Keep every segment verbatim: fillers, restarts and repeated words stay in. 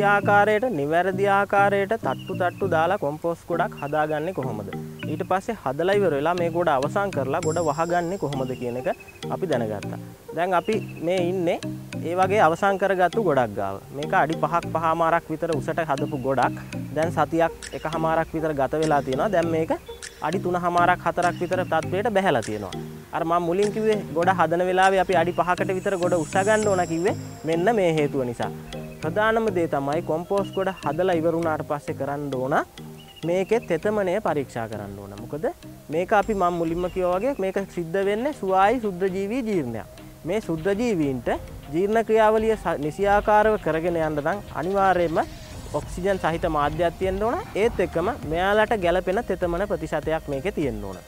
ආකාරයට නිවැරදි ආකාරයට තට්ටු තට්ටු දාලා කොම්පෝස්ට් ගොඩක් හදාගන්නේ කොහොමද? ඊට පස්සේ හදලා ඉවර වෙලා මේ ගොඩ අවසන් කරලා ගොඩ වහගන්නේ කොහොමද කියන එක අපි දැනගත්තා. දැන් අපි මේ ඉන්නේ ඒ වගේ අවසන් කරගත්තු ගොඩක් ගාව. මේක අඩි පහක් පහමාරක් විතර උසට හදපු ගොඩක්. දැන් සතියක් එකමාරක් විතර ගත වෙලා තියෙනවා. දැන් මේක අඩි තුනමාරක් හතරක් විතර තත්වයට බැහැලා තියෙනවා. අර මම මුලින් කිව්වේ ගොඩ හදන වෙලාවේ අපි අඩි පහකට විතර ගොඩ උස්සා ගන්න ඕන කිව්වේ මෙන්න මේ හේතුව නිසා. ප්‍රධානම දේ තමයි කොම්පෝස්ට් ගොඩ හදලා ඉවර වුණාට පස්සේ කරන්න ඕන මේකේ තෙතමනය පරීක්ෂා කරන්න ඕන. මොකද මේක අපි මම මුලින්ම කිව්වා වගේ මේක සිද්ධ වෙන්නේ සුවායි සුද්ධ ජීවී ජීර්ණයක්. මේ සුද්ධ ජීවීන්ට ජීර්ණ ක්‍රියාවලිය නිසියාකාරව කරගෙන යන්න නම් අනිවාර්යයෙන්ම ඔක්සිජන් සහිත මාධ්‍යයක් තියෙන්න ඕන. ඒත් එක්කම මෙයාලට ගැළපෙන තෙතමන ප්‍රතිශතයක් මේකේ තියෙන්න ඕන.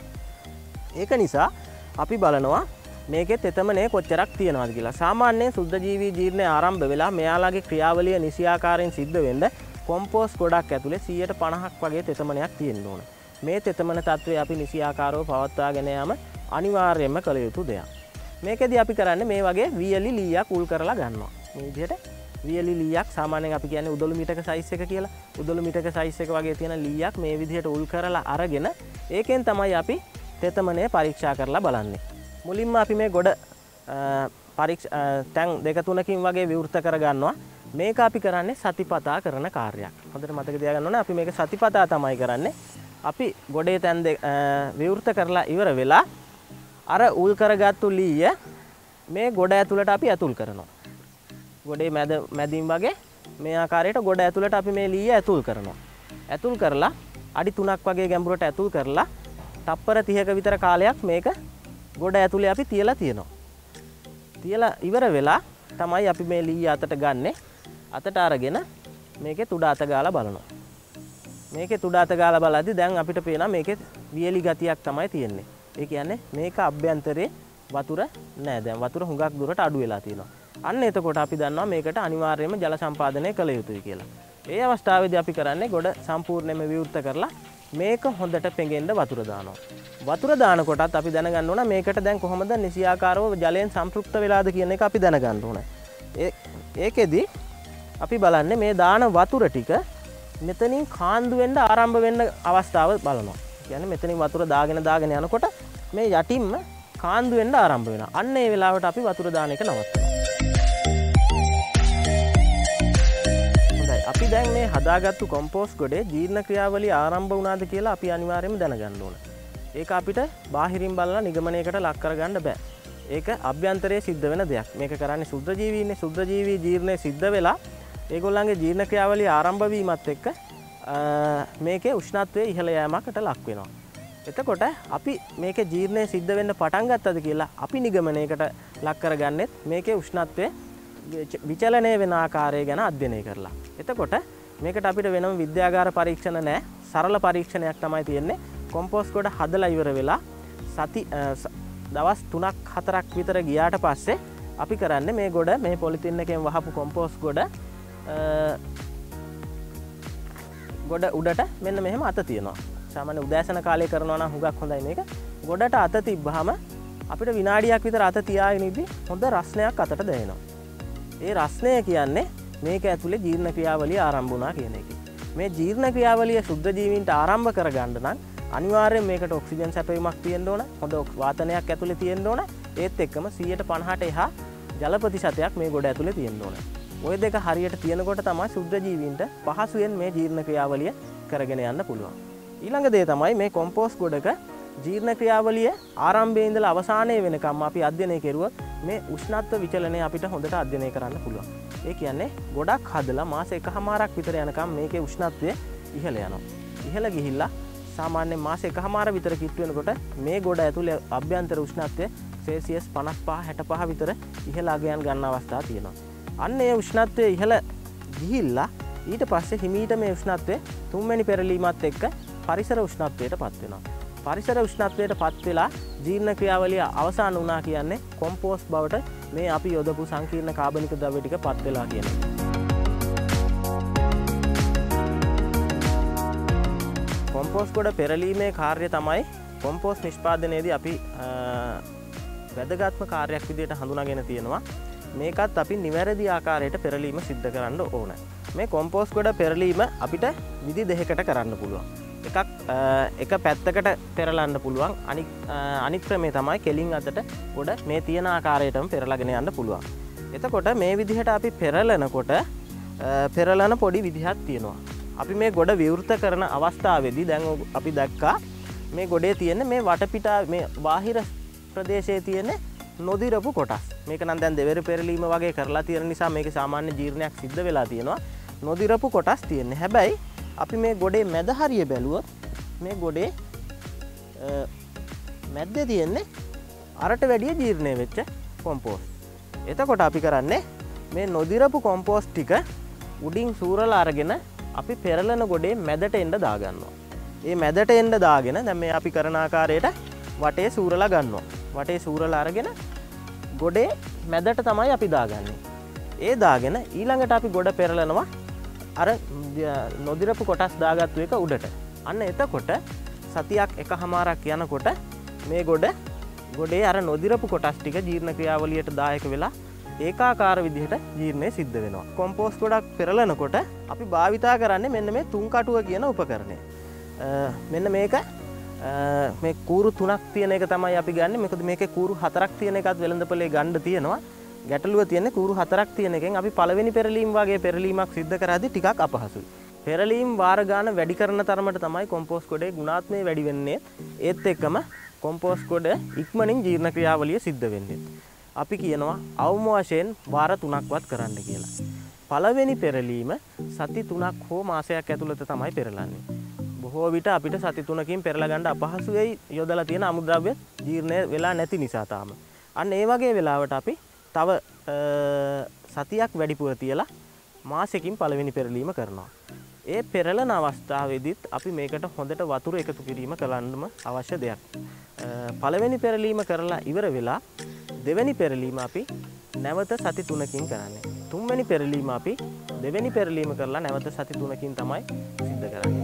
ඒක නිසා අපි බලනවා මේකේ තෙතමනේ කොච්චරක් තියෙනවද කියලා. සාමාන්‍යයෙන් සුද්ධ ජීවී ජීර්ණය ආරම්භ වෙලා මෙයාලගේ ක්‍රියාවලිය නිසියාකාරයෙන් සිද්ධ වෙන්න කොම්පෝස්ට් ගොඩක් ඇතුලේ සීයට පනහක් වගේ තෙතමනයක් තියෙන්න ඕන. මේ තෙතමන තත්ත්වය අපි නිසියාකාරව පවත්වාගෙන යාම අනිවාර්යයෙන්ම කළ යුතු දෙයක්. මේකෙදි අපි කරන්නේ මේ වගේ වියලි ලීයක් උල් කරලා ගන්නවා. මේ විදිහට වියලි ලීයක් සාමාන්‍යයෙන් අපි කියන්නේ උදළු මිටක සයිස් එක කියලා. උදළු මිටක සයිස් එක වගේ තියෙන ලීයක් මේ විදිහට උල් කරලා අරගෙන ඒකෙන් තමයි අපි තෙතමනය පරීක්ෂා කරලා බලන්නේ. මුලින්ම අපි මේ ගොඩ පරීක්ෂා තැන් දෙක තුනකින් වගේ විවෘත කරගන්නවා. මේක අපි කරන්නේ සතිපතා කරන කාර්යයක්. හොඳට මතක තියාගන්න ඕනේ අපි මේක සතිපතා තමයි කරන්නේ. අපි ගොඩේ තැන් විවෘත කරලා ඉවර වෙලා අර උල් කරගත්තු ලීය මේ ගොඩ ඇතුළට අපි ඇතුල් කරනවා. ගොඩේ මැද මැදින් වගේ මේ ආකාරයට ගොඩ ඇතුළට අපි මේ ලීය ඇතුල් කරනවා. ඇතුල් කරලා අඩි තුනක් වගේ ගැඹුරට ඇතුල් කරලා තප්පර තිහක විතර කාලයක් මේක ගොඩ ඇතුලේ අපි තියලා තියෙනවා. තියලා ඉවර වෙලා තමයි අපි මේ ලීය අතට ගන්නෙ. අතට අරගෙන මේකේ තුඩ අත ගාලා බලනවා. මේකේ තුඩ අත ගාලා බලද්දි දැන් අපිට පේනවා මේකේ වියලි ගතියක් තමයි තියෙන්නේ. ඒ කියන්නේ මේක අභ්‍යන්තරේ වතුර නෑ. දැන් වතුර හුඟක් දුරට අඩු වෙලා තියෙනවා. අන්න එතකොට අපි දන්නවා මේකට අනිවාර්යයෙන්ම ජල සම්පාදනය කළ යුතුයි කියලා. ඒ අවස්ථාවේදී අපි කරන්නේ ගොඩ සම්පූර්ණයෙන්ම විවෘත කරලා මේක හොඳට පෙඟෙන්න වතුර දානවා. වතුර දානකොටත් අපි දැනගන්න ඕන මේකට දැන් කොහොමද නිසියාකාරව ජලයෙන් සම්ප්‍රයුක්ත වෙලාද කියන එක අපි දැනගන්න ඕන. ඒ ඒකෙදි අපි බලන්නේ මේ දාන වතුර ටික මෙතනින් කාන්දු වෙන්න ආරම්භ වෙන්න අවස්ථාව බලනවා. කියන්නේ මෙතනින් වතුර දාගෙන දාගෙන යනකොට මේ යටින්ම කාන්දු වෙන්න ආරම්භ වෙනවා. අන්න ඒ වෙලාවට අපි වතුර දාන එක නවත්තනවා. අපි දැන් මේ හදාගත්තු කොම්පෝස්ට් ගොඩේ ජීර්ණ ක්‍රියාවලිය ආරම්භ වුණාද කියලා අපි අනිවාර්යයෙන්ම දැනගන්න ඕන. ඒක අපිට බාහිරින් බලලා නිගමනයකට ලක් කරගන්න බෑ. ඒක අභ්‍යන්තරයේ සිද්ධ වෙන දෙයක්. මේක කරන්නේ සුද්ධ ජීවීන්නේ. සුද්ධ ජීවී ජීර්ණය සිද්ධ වෙලා ඒගොල්ලන්ගේ ජීර්ණ ක්‍රියාවලිය ආරම්භ වීමත් එක්ක මේකේ උෂ්ණත්වයේ ඉහළ යෑමකට ලක් වෙනවා. එතකොට අපි මේකේ ජීර්ණය සිද්ධ වෙන්න පටන් ගත්තද කියලා අපි නිගමනයකට ලක් කරගන්නෙත් මේකේ උෂ්ණත්වයේ විචලනය වෙන ආකාරය ගැන අධ්‍යයනය කරලා. එතකොට මේකට අපිට වෙනම විද්‍යාගාර පරීක්ෂණ නැහැ. සරල පරීක්ෂණයක් තමයි තියෙන්නේ. කොම්පෝස්ට් ගොඩ හදලා ඉවර වෙලා සති දවස් තුනක් හතරක් විතර ගියාට පස්සේ අපි කරන්නේ මේ ගොඩ මේ පොලිතින් එකෙන් වහපු කොම්පෝස්ට් ගොඩ ගොඩ උඩට මෙන්න මෙහෙම අත තියනවා. සාමාන්‍ය උදෑසන කාලේ කරනවා නම් හුඟක් හොඳයි මේක. ගොඩට අත තිබ්බහම අපිට විනාඩියක් විතර අත තියාගෙන ඉඳි හොඳ රස්නයක් අතට දැනෙනවා. ඒ රස්නය කියන්නේ මේක ඇතුලේ ජීර්ණ ක්‍රියාවලිය ආරම්භ වුණා කියන එක. මේ ජීර්ණ ක්‍රියාවලිය සුද්ධ ජීවීන්ට ආරම්භ කරගන්න නම් අනිවාර්යෙන් මේකට ඔක්සිජන් සැපයීමක් තියෙන්න ඕන. හොඳ වාතනයක් ඇතුලේ තියෙන්න ඕන. ඒත් එක්කම සීයට පනහට එහා ජල ප්‍රතිශතයක් මේ ගොඩ ඇතුලේ තියෙන්න ඕන. ওই දෙක හරියට තියෙනකොට තමයි සුද්ධ ජීවීන්ට පහසුවෙන් මේ ජීර්ණ ක්‍රියාවලිය කරගෙන යන්න පුළුවන්. ඊළඟ දේ තමයි මේ කොම්පෝස්ට් ගොඩක ජීර්ණ ක්‍රියාවලිය ආරම්භයේ ඉඳලා අවසානයේ වෙනකම් අපි අධ්‍යයනය කෙරුවොත් මේ උෂ්ණත්ව විචලනය අපිට හොඳට අධ්‍යයනය කරන්න පුළුවන්. ඒ කියන්නේ ගොඩක් හදලා මාස එකමාරක් විතර යනකම් මේකේ උෂ්ණත්වය ඉහළ යනවා. ඉහළ ගිහිල්ලා සාමාන්‍යයෙන් මාස එකමාර විතර කිට්ටු වෙනකොට මේ ගොඩ ඇතුලේ අභ්‍යන්තර උෂ්ණත්වය සෙල්සියස් පනස් පහ හැට පහ විතර ඉහළ අගයන් ගන්න අවස්ථා තියෙනවා. අන්න ඒ උෂ්ණත්වය ඉහළ ගිහිල්ලා ඊට පස්සේ හිමීට මේ උෂ්ණත්වය තුන්වෙනි පෙරලීමත් එක්ක පරිසර උෂ්ණත්වයට පත් වෙනවා. පරිසර උෂ්ණත්වයට පත් වෙලා ජීර්ණ ක්‍රියාවලිය අවසන් වුණා කියන්නේ කොම්පෝස්ට් බවට මේ අපි යොදපු සංකීර්ණ කාබනික ද්‍රව්‍ය ටික පත් වෙලා කියන එක. කොම්පෝස්ට් ගොඩ පෙරලීමේ කාර්යය තමයි කොම්පෝස්ට් නිෂ්පාදනයේදී අපි වැදගත්ම කාර්යයක් විදිහට හඳුනාගෙන තියෙනවා. මේකත් අපි නිවැරදි ආකාරයට පෙරලීම සිද්ධ කරන්න ඕන. මේ කොම්පෝස්ට් ගොඩ පෙරලීම අපිට විදි දෙකකට කරන්න පුළුවන්. එකක් එක පැත්තකට පෙරලන්න පුළුවන්. අනික් අනිත් ක්‍රමේ තමයි කෙලින් අතට ගොඩ මේ තියෙන ආකාරයටම පෙරලාගෙන යන්න පුළුවන්. එතකොට මේ විදිහට අපි පෙරලනකොට පෙරලන පොඩි විදිහක් තියෙනවා. අපි මේ ගොඩ විවෘත කරන අවස්ථාවේදී දැන් අපි දැක්කා මේ ගොඩේ තියෙන මේ වටපිටා මේ බාහිර ප්‍රදේශයේ තියෙන නොදිරපු කොටස්. මේක නම් දැන් දෙවර පෙරලීම වගේ කරලා තියෙන නිසා මේක සාමාන්‍ය ජීර්ණයක් සිද්ධ වෙලා තියෙනවා. නොදිරපු කොටස් තියෙන්නේ. හැබැයි අපි මේ ගොඩේ මැද හරිය බැලුවොත් මේ ගොඩේ මැද්දේ තියෙන්නේ අරට වැඩිය ජීර්ණය වෙච්ච කොම්පෝස්ට්. එතකොට අපි කරන්නේ මේ නොදිරපු කොම්පෝස්ට් ටික උඩින් සූරලා අරගෙන අපි පෙරලන ගොඩේ මැදට එන්න දාගන්නවා. මේ මැදට එන්න දාගෙන දැන් මේ අපි කරන ආකාරයට වටේ සූරලා ගන්නවා. වටේ සූරලා අරගෙන ගොඩේ මැදට තමයි අපි දාගන්නේ. ඒ දාගෙන ඊළඟට අපි ගොඩ පෙරලනවා අර නොදිරපු කොටස් දාගත්තු එක උඩට. අන්න එතකොට සතියක් එකහමාරක් යනකොට මේ ගොඩ ගොඩේ අර නොදිරපු කොටස් ටික ජීර්ණ ක්‍රියාවලියට දායක වෙලා ඒකාකාර විදිහට ජීර්ණය සිද්ධ වෙනවා. කොම්පෝස්ට් ගොඩක් පෙරලනකොට අපි භාවිතා කරන්නේ මෙන්න මේ තුන් කටුව කියන උපකරණය. මෙන්න මේක මේ කූරු තුනක් තියෙන එක තමයි අපි ගන්න. මොකද මේකේ කූරු හතරක් තියෙන එකත් වෙළඳපොලේ ගන්න තියෙනවා. ගැටලුව තියෙන්නේ කූරු හතරක් තියෙන එකෙන් අපි පළවෙනි පෙරලීම වගේ පෙරලීමක් සිද්ධ කරද්දී ටිකක් අපහසුයි. පෙරලීම් වාර ගන්න වැඩි කරන තරමට තමයි කොම්පෝස්ට් ගොඩේ ගුණාත්මය වැඩි වෙන්නේ. ඒත් එක්කම කොම්පෝස්ට් ගොඩ ඉක්මනින් ජීර්ණ ක්‍රියාවලිය සිද්ධ වෙන්නේ. අපි කියනවා අවම වශයෙන් වාර තුනක්වත් කරන්න කියලා. පළවෙනි පෙරලීම සති තුනක් හෝ මාසයක් ඇතුළත තමයි පෙරලන්නේ. බොහෝ විට අපිට සති තුනකින් පෙරලා ගන්න අපහසු වෙයි යොදලා තියෙන අමුද්‍රව්‍ය ජීර්ණය වෙලා නැති නිසා තාම. අන්න ඒ වගේ වෙලාවට අපි තව සතියක් වැඩිපුර තියලා මාසෙකින් පළවෙනි පෙරලීම කරනවා. ඒ පෙරලන අවස්ථාවේදීත් අපි මේකට හොඳට වතුර එකතු කිරීම කරන්නම අවශ්‍ය දෙයක්. පළවෙනි පෙරලීම කරලා ඉවර වෙලා දෙවෙනි පෙරලීම අපි නැවත සති තුනකින් කරන්නේ. තුන්වෙනි පෙරලීම අපි දෙවෙනි පෙරලීම කරලා නැවත සති තුනකින් තමයි සිද්ධ කරන්නේ.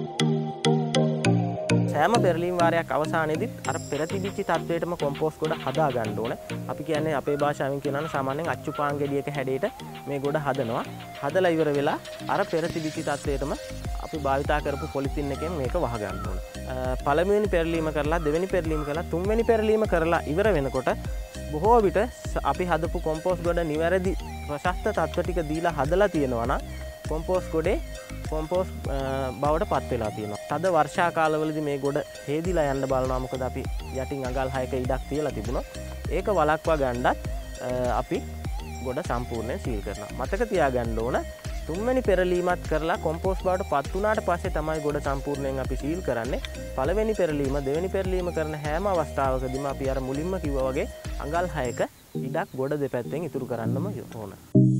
සෑම පෙරලීම් වාරයක් අවසානයේදීත් අර පෙර තිබිච්ච තත්වයටම කොම්පෝස්ට් ගොඩ හදා ගන්න ඕන. අපි කියන්නේ අපේ භාෂාවෙන් කියනවා නම් සාමාන්‍යයෙන් අච්චුපාන් ගෙඩියක හැඩයට මේ ගොඩ හදනවා. හදලා ඉවර වෙලා අර පෙර තිබිච්ච තත්වයටම අපි භාවිතා කරපු පොලිතින් එකෙන් මේක වහ ගන්න ඕන. පළවෙනි පෙරලීම කරලා දෙවෙනි පෙරලීම කරලා තුන්වෙනි පෙරලීම කරලා ඉවර වෙනකොට බොහෝ විට අපි හදපු කොම්පෝස්ට් ගොඩ නිවැරදි ප්‍රශස්ත තත්ත්ව ටික දීලා හදලා තියෙනවා නම් කොම්පෝස්ට් ගොඩේ කොම්පෝස්ට් බවට පත් වෙලා තියෙනවා. තද වර්ෂා කාලවලදී මේ ගොඩ හේදිලා යන්න බලනවා. මොකද අපි යටින් අඟල් හයක ඉඩක් තියලා තිබුණා. ඒක වළක්වා ගන්නත් අපි ගොඩ සම්පූර්ණයෙන් සීල් කරනවා. මතක තියාගන්න ඕන තුන්වෙනි පෙරලීමත් කරලා කොම්පෝස්ට් බවට පත් වුණාට පස්සේ තමයි ගොඩ සම්පූර්ණයෙන් අපි සීල් කරන්නේ. පළවෙනි පෙරලීම දෙවෙනි පෙරලීම කරන හැම අවස්ථාවකදීම අපි අර මුලින්ම කිව්වා වගේ අඟල් හයක ඉඩක් ගොඩ දෙපැත්තෙන් ඉතුරු කරන්නම ඕන.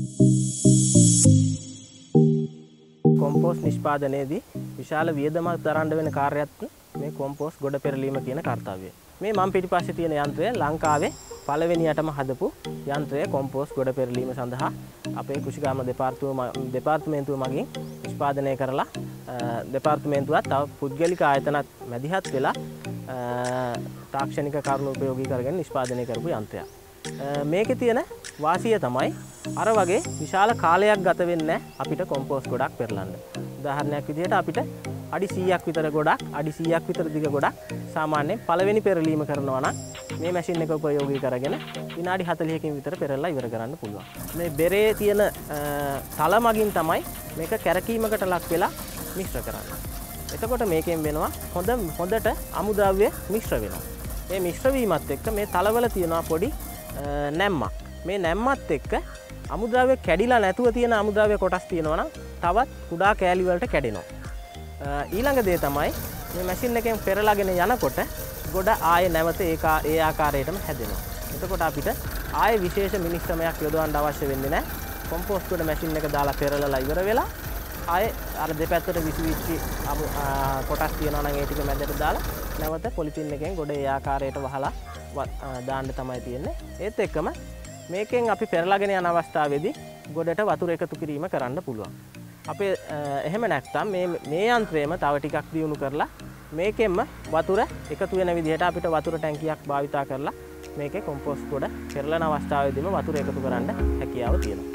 කොම්පෝස්ට් නිෂ්පාදනයේදී විශාල වියදමක් දරන්න වෙන කාර්යයක් මේ කොම්පෝස්ට් ගොඩ පෙරලීම කියන කාර්යය. මේ මම පිටිපස්සේ තියෙන යන්ත්‍රය ලංකාවේ පළවෙනියටම හදපු යන්ත්‍රය කොම්පෝස්ට් ගොඩ පෙරලීම සඳහා අපේ කෘෂිකාර්ම දෙපාර්තමේන්තුව මගින් නිෂ්පාදනය කරලා දෙපාර්තමේන්තුවත් තව පුද්ගලික ආයතනත් මැදිහත් වෙලා තාක්ෂණික කරුණු උපයෝගී කරගෙන නිෂ්පාදනය කරපු යන්ත්‍රයක්. මේකේ තියෙන වාසිය තමයි අර වගේ විශාල කාලයක් ගත වෙන්නේ අපිට කොම්පෝස්ට් ගොඩක් පෙරලන්න. උදාහරණයක් විදිහට අපිට අඩි සීයක් විතර ගොඩක් අඩි සීයක් විතර දිග ගොඩක් සාමාන්‍යයෙන් පළවෙනි පෙරලීම කරනවා නම් මේ මැෂින් එක උපයෝගී කරගෙන විනාඩි හතළිහකින් විතර පෙරලලා ඉවර කරන්න පුළුවන්. මේ බෙරේ තියෙන තල මගින් තමයි මේක කැරකීමකට ලක් වෙලා මිශ්‍ර කරන්නේ. එතකොට මේකෙන් වෙනවා හොඳ හොඳට අමුද්‍රව්‍ය මිශ්‍ර වෙනවා. මේ මිශ්‍ර වීමත් එක්ක මේ තලවල තියෙනවා පොඩි නැම්මක්. මේ නැම්මත් එක්ක අමුද්‍රව්‍ය කැඩිලා නැතුව තියෙන අමුද්‍රව්‍ය කොටස් තියෙනවා නම් තවත් කුඩා කෑලි වලට කැඩෙනවා. ඊළඟ දේ තමයි මේ මැෂින් එකෙන් පෙරලාගෙන යනකොට ගොඩ ආයේ නැවත ඒ ඒ ආකාරයටම හැදෙනවා. එතකොට අපිට ආයේ විශේෂ මිනිස්සමයක් යොදවන්න අවශ්‍ය වෙන්නේ නැහැ. කොම්පෝස්ට් ගොඩ මැෂින් එක දාලා පෙරලලා ඉවර වෙලා ආයේ අර දෙපැත්තට විසිවිච්ච කොටස් තියෙනවා නම් ඒ ටික මැදට දාලා නැවත පොලිතින් එකෙන් ගොඩ ඒ ආකාරයට වහලා දාන්න තමයි තියෙන්නේ. ඒත් එක්කම මේකෙන් අපි පෙරලාගෙන යන අවස්ථාවේදී ගොඩට වතුර එකතු කිරීම කරන්න පුළුවන්. අපේ එහෙම නැත්නම් මේ මේ යන්ත්‍රයම තව ටිකක් දියුණු කරලා මේකෙන්ම වතුර එකතු වෙන විදිහට අපිට වතුර ටැංකියක් භාවිතා කරලා මේකේ කොම්පෝස්ට් ගොඩ පෙරලන අවස්ථාවේදීම වතුර එකතු කරන්න හැකියාව තියෙනවා.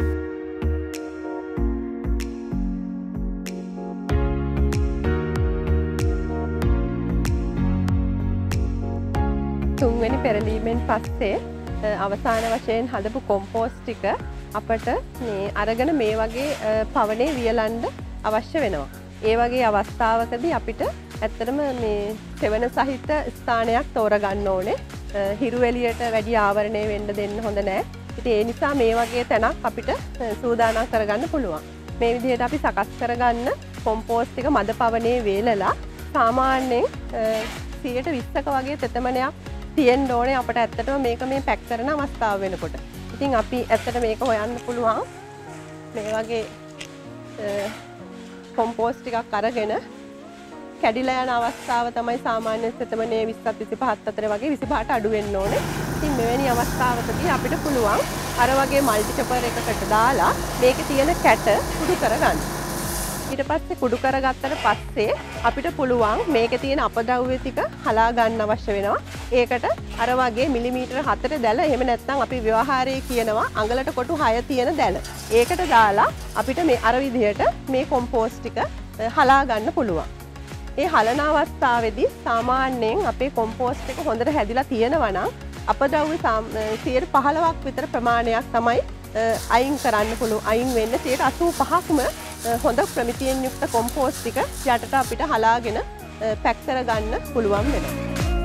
තුන්වෙනි පෙරලීමෙන් පස්සේ අවසාන වශයෙන් හදපු කොම්පෝස්ට් ටික අපට මේ අරගෙන මේ වගේ පවනේ වියලන්න අවශ්‍ය වෙනවා. ඒ වගේ අවස්ථාවකදී අපිට ඇත්තටම මේ සෙවන සහිත ස්ථානයක් තෝරගන්න ඕනේ. හිරු එළියට වැඩි ආවරණය වෙන්න දෙන්න හොඳ නැහැ. ඉතින් ඒ නිසා මේ වගේ තැනක් අපිට සූදානම් කරගන්න පුළුවන්. මේ විදිහට අපි සකස් කරගන්න කොම්පෝස්ට් ටික මද පවනේ වේලලා සාමාන්‍යයෙන් සියයට විස්සක වගේ තෙතමනයක් තියෙන්න ඕනේ අපිට ඇත්තටම මේක මේ පැක් කරන අවස්ථාව වෙනකොට. ඉතින් අපි ඇත්තට මේක හොයන්න පුළුවන් මේ වගේ කොම්පෝස්ට් ටිකක් අරගෙන කැඩිලා යන අවස්ථාව තමයි සාමාන්‍ය තෙතමනේ විස්සත් විසිපහත් අතර වගේ විසිපහට අඩු වෙන්න ඕනේ. ඉතින් මෙවැනි අවස්ථාවකදී අපිට පුළුවන් අර වගේ මල්ටි චොපර් එකකට දාලා මේකේ තියෙන කැට කුඩු කරගන්න. ඊට පස්සේ කුඩු කරගත්තට පස්සේ අපිට පුළුවන් මේකේ තියෙන අපද්‍රව්‍ය ටික හලා ගන්න අවශ්‍ය වෙනවා. ඒකට අර වගේ මිලිමීටර හතර දැල එහෙම නැත්නම් අපි ව්‍යවහාරයේ කියනවා අඟලට කොටු හය තියෙන දැල. ඒකට දාලා අපිට මේ අර විදිහට මේ කොම්පෝස්ට් ටික හලා ගන්න පුළුවන්. ඒ හලන අවස්ථාවේදී සාමාන්‍යයෙන් අපේ කොම්පෝස්ට් එක හොඳට හැදිලා තියෙනවා නම් අපද්‍රව්‍ය සියයට පහළොවක් විතර ප්‍රමාණයක් තමයි අයින් කරන්න පුළුවන්. අයින් වෙන්න සියයට අසූ පහක්ම හොඳ ප්‍රමිතියෙන් යුක්ත කොම්පෝස්ට් ටික යටට අපිට හලාගෙන පැක් කරගන්න පුළුවන් වෙනවා.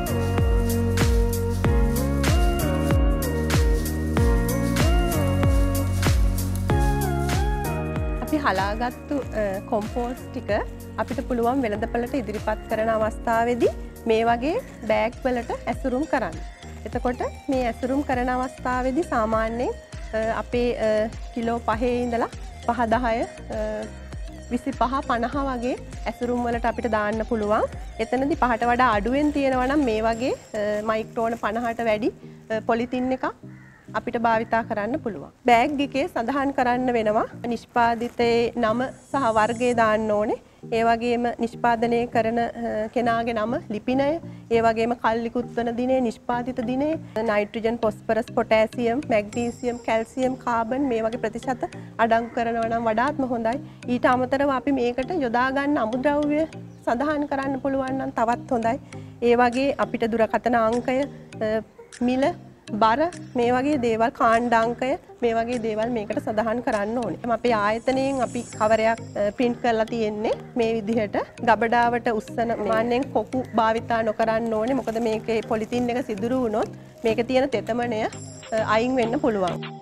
අපි හලාගත්තු කොම්පෝස්ට් ටික අපිට පුළුවන් වෙළඳපළට ඉදිරිපත් කරන අවස්ථාවේදී මේ වගේ බෑග් වලට ඇසුරුම් කරන්න. එතකොට මේ ඇසුරුම් කරන අවස්ථාවේදී සාමාන්‍යයෙන් අපේ කිලෝ පහේ ඉඳලා පහ දහය විසිපහ පනහ වගේ ඇසුරුම් වලට අපිට දාන්න පුළුවන්. එතනදී පහට වඩා අඩුවෙන් තියෙනවා නම් මේ වගේ මයික්‍රෝන පනහට වැඩි පොලිතින් එකක් අපිට භාවිතා කරන්න පුළුවන්. බෑග් එකේ සඳහන් කරන්න වෙනවා නිෂ්පාදිතයේ නම සහ වර්ගය දාන්න ඕනේ. ඒ වගේම නිෂ්පාදනය කරන කෙනාගේ නම, ලිපිනය, ඒ වගේම කල්ලිකුත් වන දිනේ, නිෂ්පාදිත දිනේ, nitrogen, phosphorus, potassium, magnesium, calcium, carbon මේ වගේ ප්‍රතිශත අඩංගු කරනවා නම් වඩාත්ම හොඳයි. ඊට අමතරව අපි මේකට යොදා ගන්න අමුද්‍රව්‍ය සඳහන් කරන්න පුළුවන් නම් තවත් හොඳයි. ඒ වගේ අපිට දුරකථන අංකය, මිල, බර මේ වගේ දේවල්, කාණ්ඩාංකය මේ වගේ දේවල් මේකට සඳහන් කරන්න ඕනේ. අපේ ආයතනයෙන් අපි කවරයක් print කරලා තියෙන්නේ මේ විදිහට ගබඩාවට උස්සන මාන්නෙන් කොකු භාවිතා නොකරන්න ඕනේ. මොකද මේකේ පොලිතින් එක සිදුරු වුණොත් මේකේ තියෙන තෙතමනය අයින් වෙන්න පුළුවන්.